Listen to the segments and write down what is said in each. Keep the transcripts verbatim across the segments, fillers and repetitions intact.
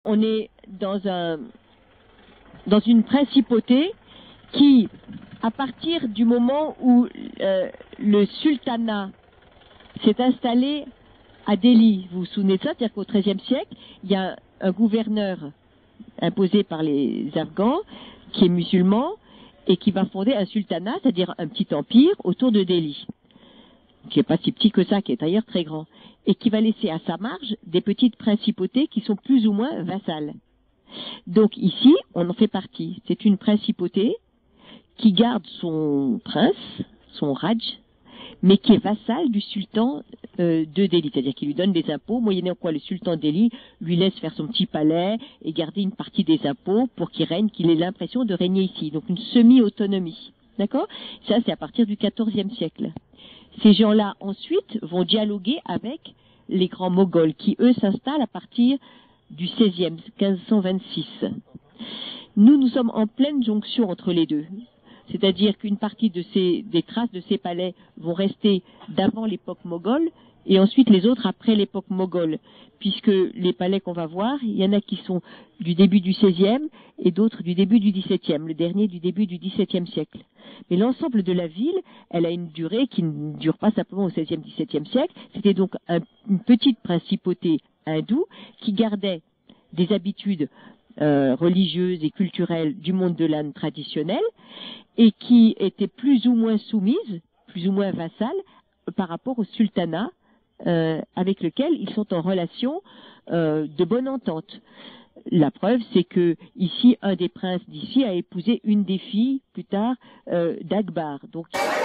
on est dans un dans une principauté qui, à partir du moment où euh, le sultanat s'est installé à Delhi, vous vous souvenez de ça, c'est-à-dire qu'au treizième siècle, il y a un gouverneur imposé par les Afghans qui est musulman et qui va fonder un sultanat, c'est-à-dire un petit empire autour de Delhi, qui n'est pas si petit que ça, qui est d'ailleurs très grand, et qui va laisser à sa marge des petites principautés qui sont plus ou moins vassales. Donc ici, on en fait partie. C'est une principauté qui garde son prince, son Raj, mais qui est vassal du sultan euh, de Delhi, c'est-à-dire qu'il lui donne des impôts, moyennant quoi le sultan de Delhi lui laisse faire son petit palais et garder une partie des impôts pour qu'il règne, qu'il ait l'impression de régner ici. Donc une semi-autonomie. D'accord? Ça, c'est à partir du quatorzième siècle. Ces gens-là, ensuite, vont dialoguer avec les grands Moghols, qui, eux, s'installent à partir du seizième, quinze cent vingt-six. Nous, nous sommes en pleine jonction entre les deux. C'est-à-dire qu'une partie de ces, des traces de ces palais vont rester d'avant l'époque moghole et ensuite les autres après l'époque moghole. Puisque les palais qu'on va voir, il y en a qui sont du début du seizième et d'autres du début du dix-septième, le dernier du début du dix-septième siècle. Mais l'ensemble de la ville, elle a une durée qui ne dure pas simplement au seizième, dix-septième siècle. C'était donc un, une petite principauté hindoue qui gardait des habitudes euh, religieuses et culturelles du monde de l'Inde traditionnel et qui était plus ou moins soumise, plus ou moins vassale par rapport au sultanat euh, avec lequel ils sont en relation euh, de bonne entente. La preuve, c'est que ici, un des princes d'ici a épousé une des filles, plus tard, euh, d'Akbar. Donc...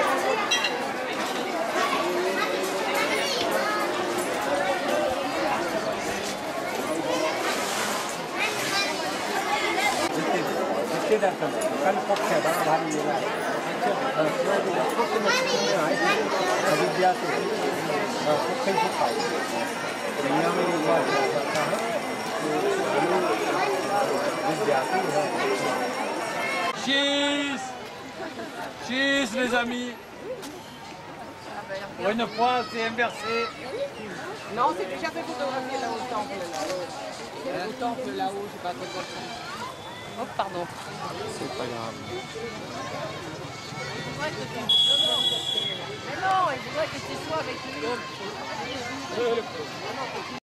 Cheese! Cheese, les amis! Pour une fois, c'est inversé. Non, c'est déjà fait photographier là au temple. Là. Au temple là-haut, je sais pas quoi. Oh, pardon. C'est pas grave. Mais non, il faudrait que tu sois avec lui.